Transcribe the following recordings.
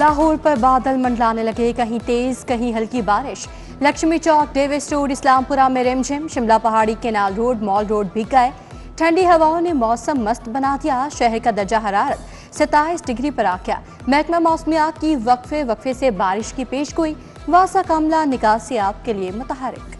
लाहौर पर बादल मंडलाने लगे, कहीं तेज कहीं हल्की बारिश। लक्ष्मी चौक, डेविस रोड, इस्लामपुरा में रिमझिम। शिमला पहाड़ी, केनाल रोड, मॉल रोड भीग गए। ठंडी हवाओं ने मौसम मस्त बना दिया। शहर का दर्जा हरारत 27 डिग्री पर आ गया। महकमा मौसमियात की वक्फे वक्फे से बारिश की पेशगोई। वासा कामला निकासियाब के लिए मुतहरिक।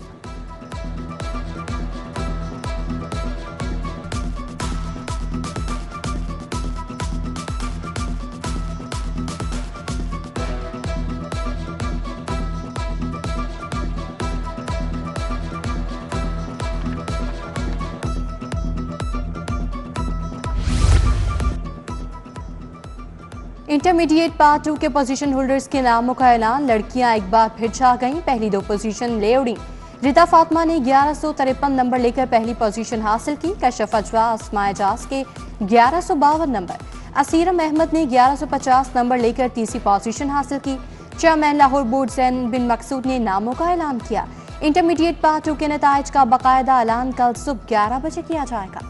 इंटरमीडिएट पार्ट 2 के पोजीशन होल्डर्स के नामों का ऐलान। लड़कियां एक बार फिर छा गईं, पहली 2 पोजीशन ले उड़ी। रिता फातिमा ने 1153 नंबर लेकर पहली पोजीशन हासिल की। कशफ अजवा, अस्मा एजाज के 1152 नंबर। असीरम अहमद ने 1150 नंबर लेकर तीसरी पोजीशन हासिल की। चेयरमैन लाहौर बोर्ड जैन बिन मकसूद ने नामों का ऐलान किया। इंटरमीडिएट पार्ट 2 के नताइज का बाकायदा ऐलान कल सुबह 11 बजे किया जाएगा।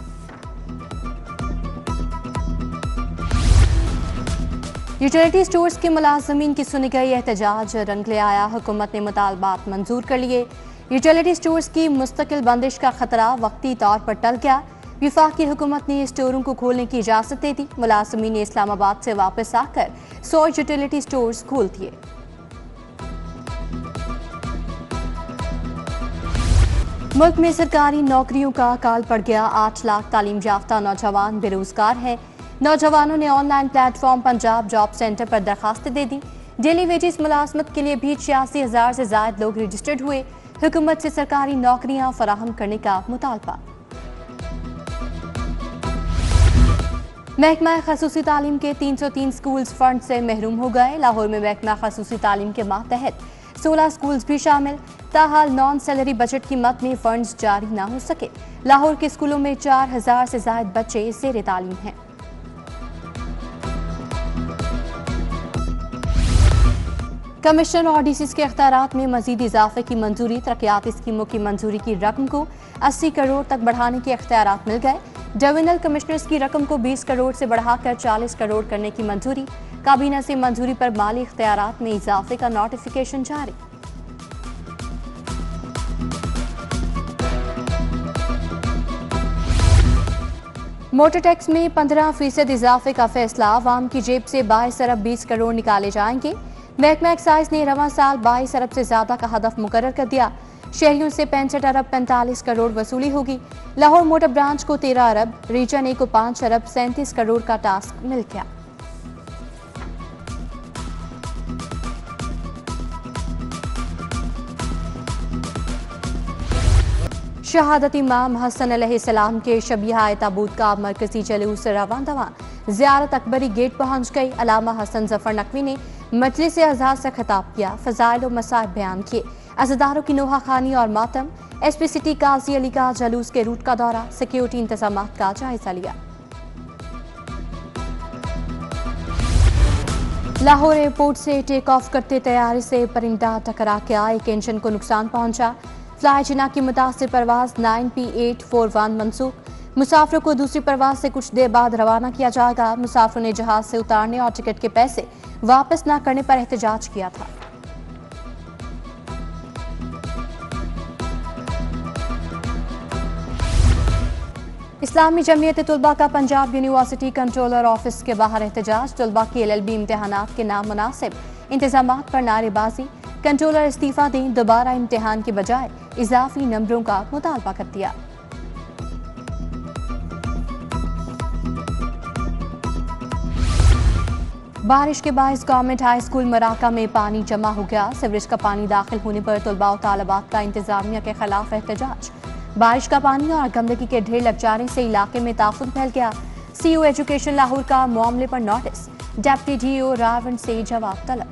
यूटिलिटी स्टोर्स के मुलाजमीन की सुनी गई एहतजाज रंग ले आया। हुकूमत ने मुतालबात मंजूर कर लिए। यूटिलिटी स्टोर्स की मुस्तकिल बंदिश का खतरा वक्ती तौर पर टल गया। वफाकी हुकूमत ने स्टोरों को खोलने की इजाजत दे दी। मुलाजमीन ने इस्लामाबाद से वापस आकर 100 यूटिलिटी स्टोर्स खोल दिए। मुल्क में सरकारी नौकरियों का अकाल पड़ गया। 8 लाख तालीम याफ्ता नौजवान बेरोजगार हैं। नौजवानों ने online platform Punjab job centre पर दरखास्तें दे दी। डेली वेजेस मुलाजमत के लिए भी 86,000 से ज्यादा लोग रजिस्टर्ड हुए। हुकूमत से सरकारी नौकरियां फराहम करने का मुतालबा। महकमा खसूसी तालीम के 303 स्कूल्स फंड से महरूम हो गए। लाहौर में महकमा खसूसी तालीम के मातहत 16 स्कूल्स भी शामिल। ताहाल नॉन सैलरी बजट की मद में फंड्स जारी न हो सके। लाहौर के स्कूलों में 4000 से ज्यादा बच्चे ज़ेरे तालीम हैं। कमिश्नर और डीसीज के अख्तियारात में मजीद इजाफे की मंजूरी। तरक्याती स्कीमों की मंजूरी की रकम को 80 करोड़ तक बढ़ाने के अख्तियारात मिल गए। डिविजनल कमिश्नर्स की रकम को 20 करोड़ से बढ़ाकर 40 करोड़ करने की मंजूरी। काबीना से मंजूरी पर माली अख्तियारात में इजाफे का नोटिफिकेशन जारी। मोटर टैक्स में 15% इजाफे का फैसला। आवाम की जेब से 22 अरब 20 करोड़ निकाले जाएंगे। महकमा एक्साइज ने रवां साल 22 अरब से ज्यादा का हदफ मुकर्रर कर दिया। शहरियों से 65 अरब 45 करोड़ वसूली होगी। लाहौर मोटर ब्रांच को 13 अरब, रीजन ए को 5 अरब 37 करोड़ का टास्क मिल गया। शहादत इमाम हसन अलैहिस्सलाम के शबीहा ताबूत का मरकजी जलूस रवां दवा ज़ियारत अकबरी गेट पहुंच गई। अलामा हसन जफर नकवी ने मजलिस अज़हार से खिताब किया। फ़ज़ाइल और मसाइब बयान किए। अज़ादारों की नोहा खानी और मातम। एसपी सिटी काजी अली का जलूस के रूट का दौरा। सिक्योरिटी इंतजामात का जायजा लिया। लाहौर एयरपोर्ट से टेक ऑफ करते तैयारी से परिंदा टकरा गया। एक इंजन को नुकसान पहुंचा। फ्लाई जिना की मुतासिर परवाज 9P841 मनसूख। मुसाफिरों को दूसरी परवाज से कुछ देर बाद रवाना किया जाएगा। मुसाफिरों ने जहाज से उतारने और टिकट के पैसे वापस न करने पर एहतजाज किया था। इस्लामी जमीयत तुलबा का पंजाब यूनिवर्सिटी कंट्रोलर ऑफिस के बाहर एहतजाज। तुलबा की LLB इम्तिहानात के नामुनासिब इंतजामात पर नारेबाजी। कंट्रोलर इस्तीफा दें, दोबारा इम्तिहान के बजाय इजाफी नंबरों का मुतालबा कर दिया। बारिश के बायस गवर्नमेंट हाई स्कूल मराका में पानी जमा हो गया। सीवरेज का पानी दाखिल होने पर तलबा और तालिबात का इंतजामिया के खिलाफ एहतजाज। बारिश का पानी और गंदगी के ढेर लग जाने से इलाके में ताफुन फैल गया। CEO एजुकेशन लाहौर का मामले पर नोटिस। डेप्टी DO रावण से जवाब तलब।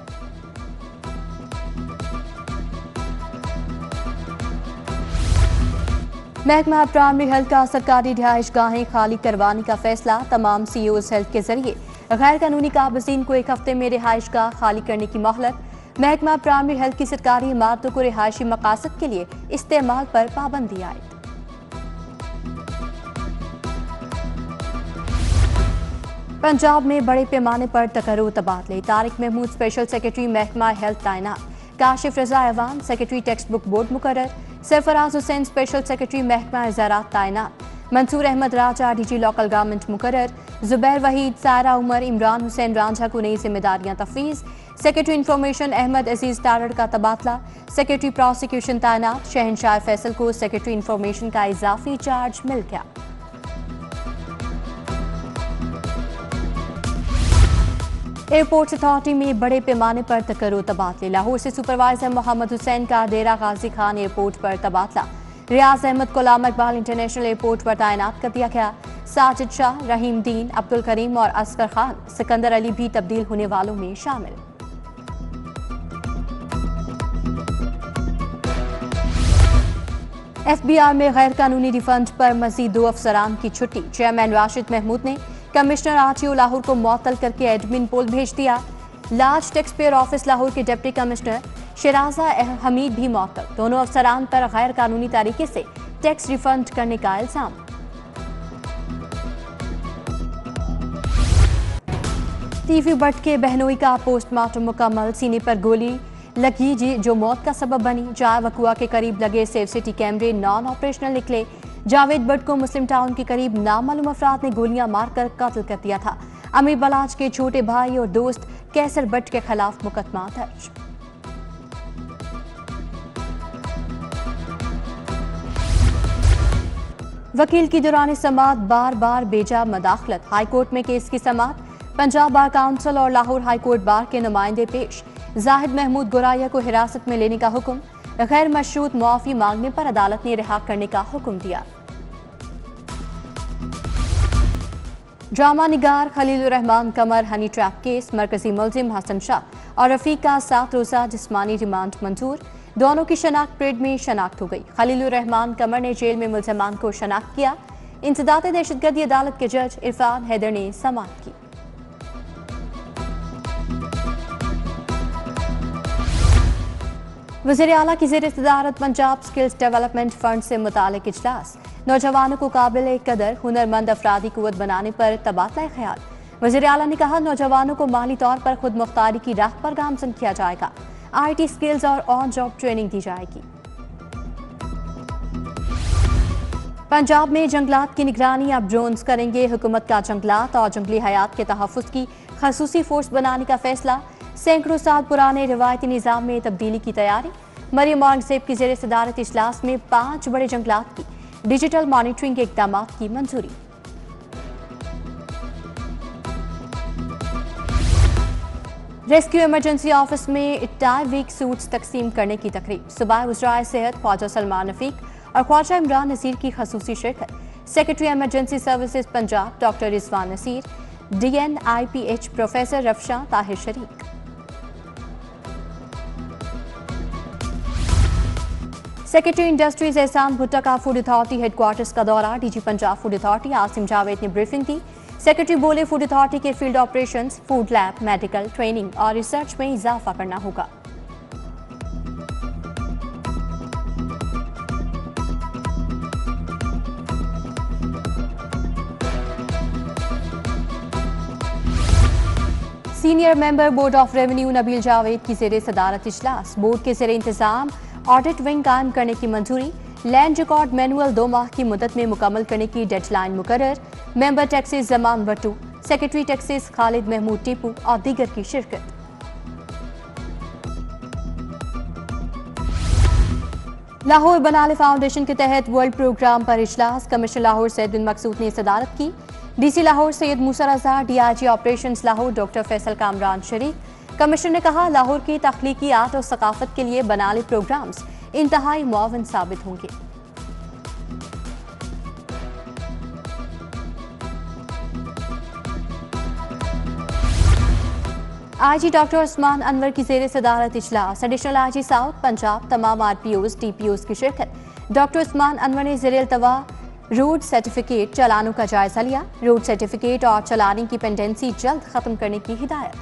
महकमा प्राइमरी हेल्थ का सरकारी रिहाइश गाहें खाली करवाने का फैसला। तमाम CEOs हेल्थ के जरिए गैर कानूनी काबजीन को 1 हफ्ते में रिहाइश गाह खाली करने की मोहलत। महकमा प्राइमरी हेल्थ की सरकारी इमारतों को रिहायशी मकासद के लिए इस्तेमाल पर पाबंदी आयद। पंजाब में बड़े पैमाने पर तकर्रुर तबादले। तारिक महमूद स्पेशल सेक्रेटरी महकमा हेल्थ तैनात, काशिफ रजा ऐवान सेक्रेटरी टेक्स्ट बुक बोर्ड मुकर्रर, सरफराज हुसैन स्पेशल सेक्रेटरी महकमा ज़राअत तैनात, Mansoor Ahmed Raja DG local government मुकर्रर, जुबैर वहीद, सारा उमर, इमरान हुसैन रांझा को नई जिम्मेदारियां तफवीज़, सेक्रेटरी इंफॉर्मेशन अहमद अजीज तारड़ का तबादला, सेक्रेटरी प्रोसिक्यूशन तैनात, शहनशाह फैसल को सेक्रेटरी इंफॉर्मेशन का इजाफी चार्ज मिल गया। एयरपोर्ट अथॉरिटी में बड़े पैमाने पर तकर्रुर तबादले। लाहौर से सुपरवाइजर मोहम्मद हुसैन का डेरा गाजी खान एयरपोर्ट पर तबादला। रियाज अहमद को गुलाम इकबाल इंटरनेशनल एयरपोर्ट पर तैनात कर दिया गया। साजिद शाह, रहीम दीन, अब्दुल करीम और असगर खान, सिकंदर अली भी तब्दील होने वालों में शामिल। FBI में गैर कानूनी रिफंड पर मजीद 2 अफसरान की छुट्टी। चेयरमैन राशिद महमूद ने कमिश्नर RTO लाहौर को मुअत्तल करके एडमिन पोल भेज दिया। Large taxpayer office Lahore के डिप्टी कमिश्नर शराजा हमीद भी मुअत्तल। दोनों अफसरान पर गैर कानूनी तरीके से टैक्स रिफंड करने का इल्जाम। टीवी बट के बहनोई का पोस्टमार्टम मुकम्मल। सीने पर गोली लगी जो मौत का सबब बनी। जाए वकुआ के करीब लगे सेफ सिटी कैमरे नॉन ऑपरेशनल निकले। जावेद बट को मुस्लिम टाउन के करीब नामालूम अफराद ने गोलियां मारकर कत्ल कर दिया था। अमीर बलाज के छोटे भाई और दोस्त कैसर बट के खिलाफ मुकदमा दर्ज। वकील की दौरान समाअत बार बार बेजा मदाखलत। हाईकोर्ट में केस की समाअत। पंजाब बार काउंसिल और लाहौर हाईकोर्ट बार के नुमाइंदे पेश। जाहिद महमूद गोराया को हिरासत में लेने का हुक्म। गैर मशरूत मुआफी मांगने पर अदालत ने रिहा करने का हुक्म दिया। ड्रामा निगार Khalilur Rehman Qamar honey trap case. मरकजी मुलजिम हसन शाह और रफीक का 7 रोजा जिस्मानी रिमांड मंजूर। दोनों की शनाख्त परेड में शनाख्त हो गई। खलीलुर रहमान कमर ने जेल में मुलजमान को शनाख्त किया। इंसदाद दहशतगर्दी अदालत के जज इरफान हैदर ने समाअत की। वज़ीर आला की ज़ेर सदारत पंजाब स्किल्स डेवलपमेंट फंड से मुतालिक इजलास। नौजवानों को काबिल कदर हुनरमंद अफरादी कुव्वत बनाने पर तबादला ख्याल। वज़ीर आला ने कहा, नौजवानों को माली तौर पर खुद मुख्तारी की राह पर गामजन किया जाएगा। IT स्किल्स और ऑन जॉब ट्रेनिंग दी जाएगी। पंजाब में जंगलात की निगरानी अब ड्रोन्स करेंगे। हुकूमत का जंगलात और जंगली हयात के तहफ़्फ़ुज़ की खसूसी फोर्स बनाने का फैसला। सैकड़ों साल पुराने रिवायती निज़ाम में तब्दीली की तैयारी। मरियम औरंगज़ेब की ज़ेर सदारत इजलास में 5 बड़े जंगलात की डिजिटल मॉनिटरिंग के इक़दाम की मंजूरी। रेस्क्यू इमरजेंसी ऑफिस में टाई वीक सूट्स तकसीम करने की तकरीब। सुबह वज़राए सेहत ख्वाजा सलमान रफीक और ख्वाजा इमरान नसीर की खसूसी शिरकत। Secretary emergency services Punjab doctor Rizwan Naseer, DNIPH professor Rafsha Tahir शरीक। सेक्रेटरी इंडस्ट्रीज एहसान भुट्टा का फूड अथॉरिटी हेडक्वार्टर्स का दौरा। DG Punjab food authority Asim Javed ने ब्रीफिंग दी। सेक्रेटरी बोले, फूड अथॉरिटी के field operations, food lab, medical training और रिसर्च में इजाफा करना होगा। Senior member board of revenue Nabeel Javed की ज़ेर सदारत इजलास। बोर्ड के ज़ेर इंतजाम ऑडिट विंग कायम करने की मंजूरी। लैंड रिकॉर्ड मैनुअल 2 माह की मुद्दत में मुकम्मल करने की डेडलाइन मुकर्रर। Member taxes Zaman Battu, secretary taxes Khalid Mahmood Tipu और दीगर की शिरकत। लाहौर बनाले फाउंडेशन के तहत वर्ल्ड प्रोग्राम पर इजलास। कमिश्नर लाहौर सैयद बिन मकसूद ने सदारत की। DC Lahore Syed Musa Raza, DIG operations Lahore doctor Faisal Kamran शरीक। कमिश्नर ने कहा, लाहौर की तख्लीकी आर्ट और सकाफत के लिए बनाले प्रोग्राम्स इंतहाई मुआवन साबित होंगे। IG डॉक्टर उस्मान अनवर की ज़ेर सदारत इजलास। एडिशनल IG साउथ पंजाब तमाम RPOs DPOs की शिरकत। डॉक्टर उस्मान अनवर ने ज़ेर अल्तवा रोड सर्टिफिकेट चालानों का जायजा लिया। रोड सर्टिफिकेट और चलानी की पेंडेंसी जल्द खत्म करने की हिदायत।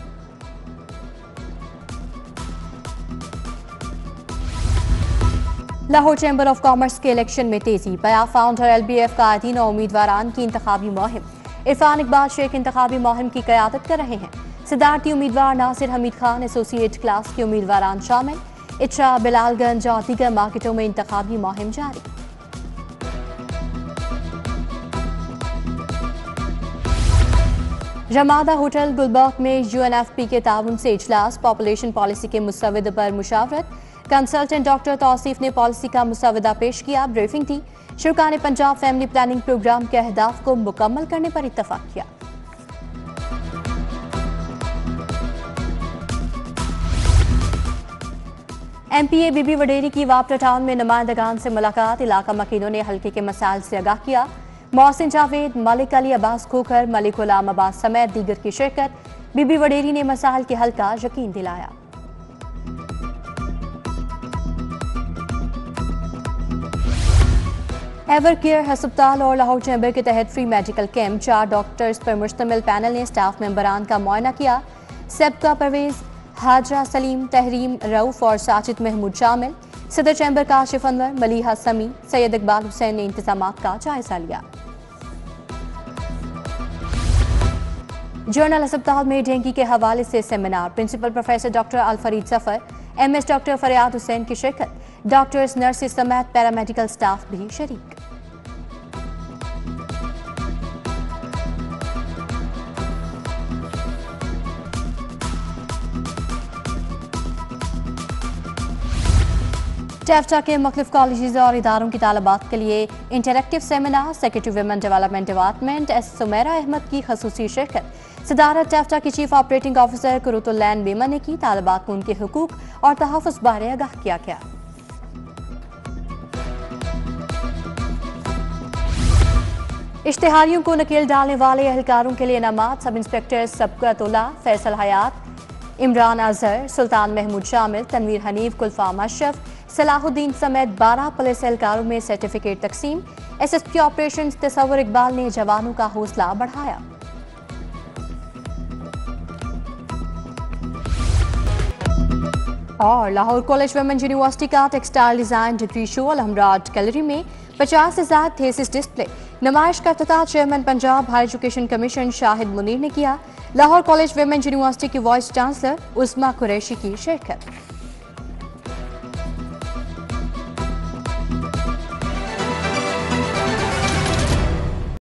लाहौर चैम्बर ऑफ कॉमर्स के इलेक्शन में तेजी। बया फाउंडर LBF कायदीन और उम्मीदवारान की इंतखाबी मुहिम। इरफान इकबाल शेख इंतखाबी मुहिम की क़यादत कर रहे हैं। सदारती उम्मीदवार नासिर हमीद खान एसोसिएट क्लास के उम्मीदवारान शामिल। इटरा, बिलालगंज और दीगर मार्केटों में इंतखाबी मुहिम जारी। रमादा होटल गुलबर्ग में UNFP के ताउन से इजलास। पॉपुलेशन पॉलिसी के मुसव्वदे पर मुशावरत। कंसल्टेंट डॉक्टर तौसीफ ने पॉलिसी का मुसव्वदा पेश किया। ब्रीफिंग थी। शुरा ने पंजाब फैमिली प्लानिंग प्रोग्राम के अहदाफ को मुकम्मल करने पर इत्तफाक किया। MPA बीबी वडेरी की वापटा टाउन में नुमाइंदगान से मुलाकात। इलाका मकीनों ने हल्के के मसाइल से आगाह किया। मोहसिन जावेद, मलिक अली, अब्बास खोखर, मलिक गुलाम अब्बास समेत दीगर की शिरकत। बीबी वडेरी ने मसाइल के हल का यकीन दिलाया। एवर केयर हस्पताल और लाहौर चैम्बर के तहत फ्री मेडिकल कैंप। 4 डॉक्टर्स पर मुश्तमिल पैनल ने स्टाफ मेंबरान का मुआयना किया। सबका परवेज, हाजरा सलीम, तहरीम रऊफ और साजिद महमूद शामिल। सदर चैम्बर काशिफ अनवर, मलिहा समी, सैयद इकबाल हुसैन ने इंतजामात का जायजा लिया। जनरल अस्पताल में डेंगू के हवाले से seminar. Principal professor doctor Alfareed Safar, MS doctor Faryad Hussain की शिरकत। डॉक्टर्स, नर्सेस समेत पैरामेडिकल स्टाफ भी शरीक। टेफ्टा के मुख्तलिफ कॉलेज और इदारों की तालिबात के लिए interactive seminar. Secretary women development department S Sumera Ahmed की खसूसी शिरकत। सदारत टेफ्टा की चीफ ऑपरेटिंग ऑफिसर कुरुतुल्लैन बेमा ने की। तालिबात को उनके हुकूक और तहफ़्फ़ुज़ बारे आगाह किया गया। इश्तिहारियों को नकेल डालने वाले एहलकारों के लिए इनामात। सब इंस्पेक्टर सबकतुल्लाह, फैसल हयात, इमरान अजहर, सुल्तान महमूद शामिल, तनवीर हनीफ, गुलफाम अशरफ, सलाहुद्दीन समेत 12 पुलिस एहलकारों में सर्टिफिकेट तकसीम। SSP ऑपरेशन तसव्वुर इकबाल ने जवानों का हौसला बढ़ाया। और लाहौर कॉलेज वुमेन यूनिवर्सिटी का टेक्सटाइल डिजाइन डिग्री शो अलहमराज गैलरी में 50 से ज्यादा थेसिस डिस्प्ले। नुमाइश का इफ्तिताह chairman Punjab higher education commission Shahid Munir ने किया। लाहौर कॉलेज वुमेन यूनिवर्सिटी की वाइस चांसलर उस्मा कुरैशी की शिरकत।